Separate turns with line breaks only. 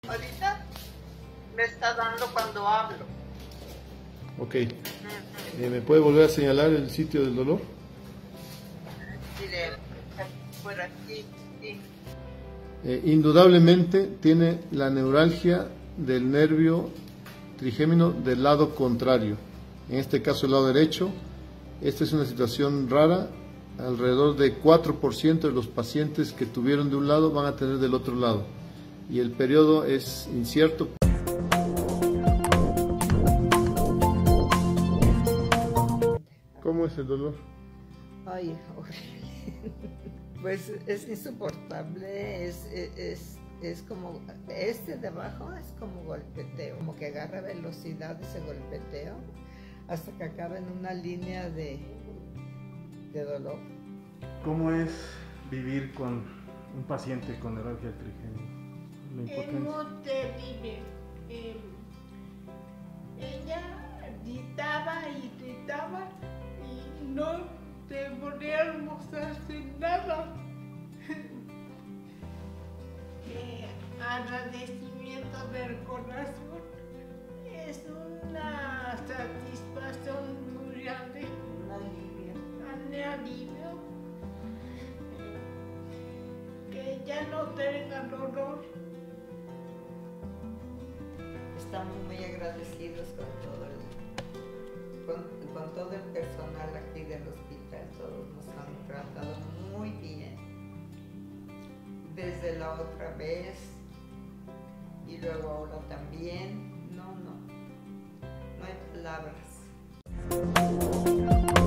Ahorita me está dando cuando hablo.
Ok. ¿Me puede volver a señalar el sitio del dolor?
Mire, por aquí, sí.
Indudablemente tiene la neuralgia del nervio trigémino del lado contrario, en este caso el lado derecho. Esta es una situación rara, alrededor de 4% de los pacientes que tuvieron de un lado van a tener del otro lado, y el periodo es incierto. ¿Cómo es el dolor?
Ay, horrible. Pues es insoportable, es como, este de abajo es como golpeteo, como que agarra velocidad ese golpeteo hasta que acaba en una línea de dolor.
¿Cómo es vivir con un paciente con neuralgia trigémina? La
Es
impotencia.
muy terrible. Ella gritaba y gritaba y no podíamos hacer nada. Agradecimiento del corazón, es una satisfacción muy grande, un alivio, que ya no tenga dolor.
Estamos muy agradecidos con todo el personal aquí del hospital, todos nos han tratado muy bien, desde la otra vez y luego ahora también. No hay palabras.